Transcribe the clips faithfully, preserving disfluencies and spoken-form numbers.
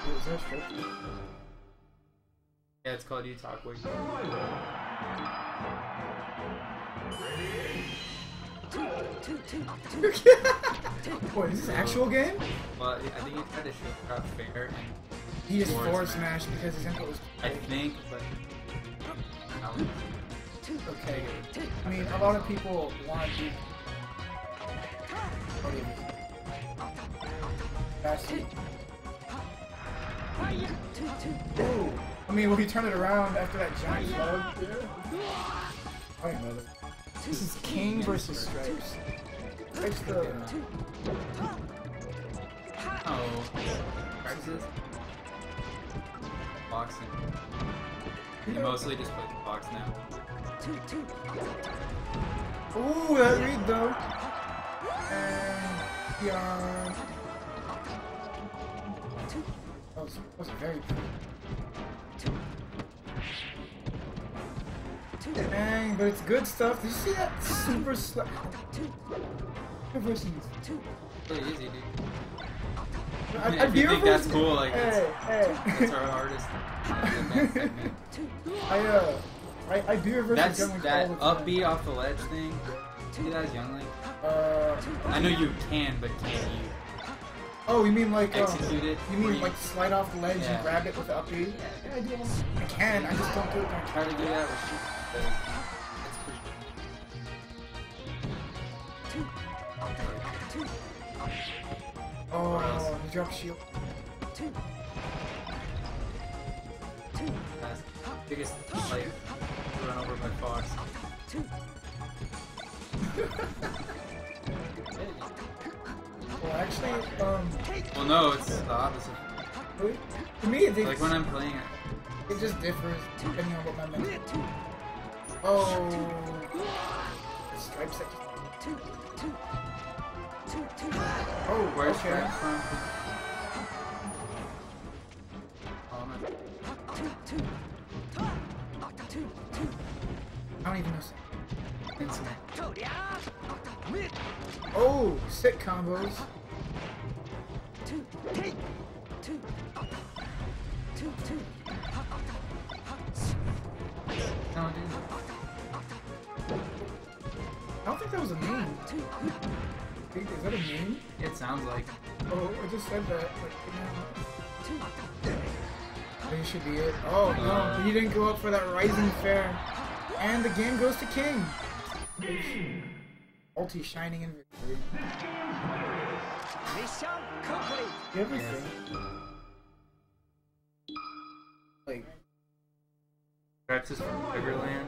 Is there a strip? Yeah, it's called You Talk Way. Wait, is this an actual game? Well, I think he tried to show crowd fair and He just forward forward smash. smashed because his input was. I think, but Okay. I mean, a lot of people want to do. What is it? Fast. Ooh. I mean, when he turned it around after that giant slug. I don't know. This is King versus Stripes. Stripes the. oh, practices boxing. He mostly just plays box now. Ooh, that read though. And yeah. That was, that was very pretty. Dang, but it's good stuff. Did you see that super slap? Versus. Really easy, dude. I, I if you think that's versus- cool, like hey, it's, hey. it's our hardest. I uh, I I beer versus That's Young Link that all the up time. B off the ledge thing. See that as Young Link? Uh, I know you can, but can you oh, you mean like um, execute it? You Where mean you like slide off the ledge Yeah. and grab it with the up B? Yeah, I do. I can. I just don't do it. When I try to do that with shoot? It's Oh, he dropped shield. That's biggest like run over by Fox. Well, actually, um, Well, no, it's the opposite. really, to me, it, Like when I'm playing it. it just differs depending on what my mental. Oh, the stripes that. Oh, Where's okay. that from? Oh, no. I don't even know. Instant. Oh, sick combos. No, dude. I don't think that was a meme. Is that a meme? It sounds like. Oh, I just said that. Like, you know. This should be it. Oh no, Uh. he didn't go up for that Rising Fair. And the game goes to King. Ulti shining in victory. Mission complete. Everything. Like, Rex is from Sugarland.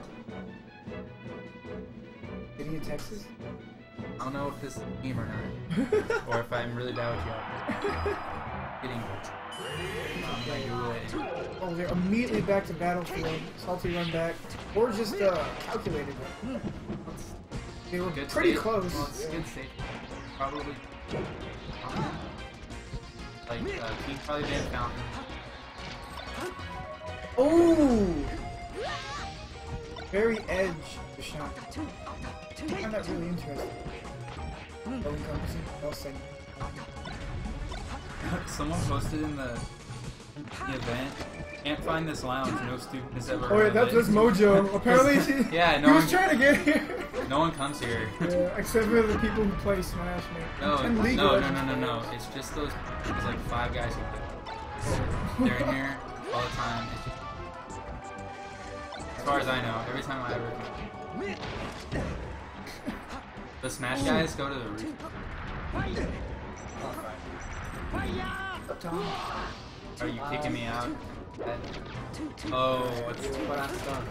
City of Texas? I don't know if this is a meme or not. Or if I'm really bad with y'all. Getting. I'm gonna Google it. Oh, they're immediately back to Battlefield. Salty run back. Or just uh, calculated. They were Good pretty state. close. Well, it's Yeah. good state. Probably. Like, uh, King probably Van Fountain. Oh! Very edge the shot. I find that really interesting. Oh, encompassing. Well said. Someone posted in the, the event, can't find this lounge, no student has ever Oh, heard wait, of that's it. just Mojo. Apparently, she, Yeah, no he was one- trying to get here. No one comes here. Yeah, except for the people who play Smash, man. No, And no, League no, no, Legends. no, no. It's just those, there's like five guys who play. They're in here all the time. It's just, as far as I know, every time I ever come. The Smash guys go to the roof. Tom. Are you kicking me out? Oh, what's what I'm done?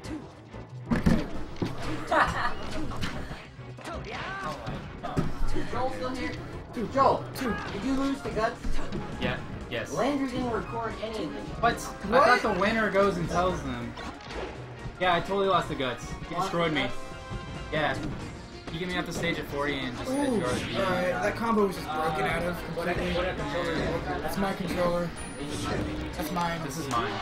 Joel still here? Joel, Two. did you lose the guts? Yeah, yes. Landry didn't record any of this. What? What? I thought the winner goes and tells them. Yeah, I totally lost the guts. He destroyed me. Yeah. He get me off the stage at forty and just Ooh, edge alright, guarded me. that combo was just broken out of completely. That's my controller. That's mine. This is mine.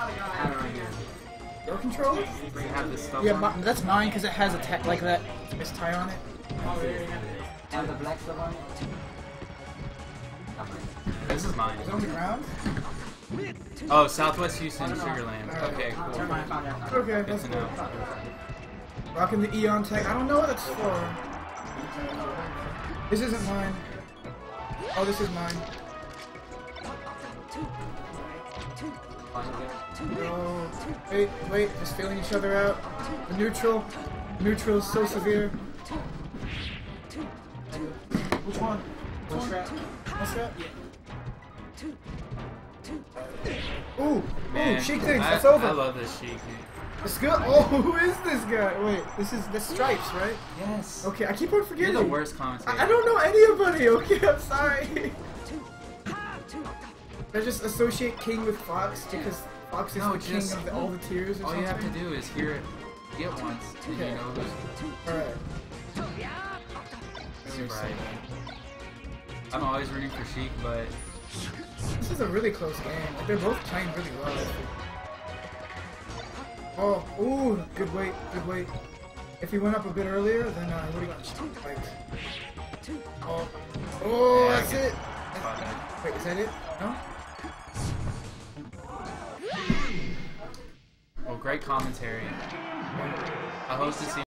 Your controller? Does it have this stuff Yeah, on my, it? that's mine because it has a tech like that. This tie on it. And the black stuff on it? It this is mine. Is it on the ground? Oh, Southwest Houston, Sugarland. Alright. Okay, Never cool. mind, I found out. Okay, Good that's to cool. know. Rocking the Eon tag. I don't know what that's for. This isn't mine. Oh, this is mine. Oh, wait, wait, just feeling each other out. The neutral. Neutral is so severe. Which one? Which one? What's that? Ooh, Man, ooh, Sheik things. I, That's over. I love this Sheik. It's good. Oh, who is this guy? Wait, this is the Stripes, right? Yes. Okay, I keep on forgetting. You're the worst commentator. I, I don't know anybody. Okay, I'm sorry. I just associate King with Fox because Fox is No, the king just- of the, all the tiers or All something. you have to do is hear it, get once, and Okay. you know who's All right. super right. I'm always rooting for Sheik, but This is a really close game. Like, they're both playing really well. Oh, ooh, good weight, good weight. If he went up a bit earlier, then uh, what do you got? Like, oh, oh, Yeah, I that's get- it. fuck that. Wait, is that it? No? Well, great commentary. I hope to see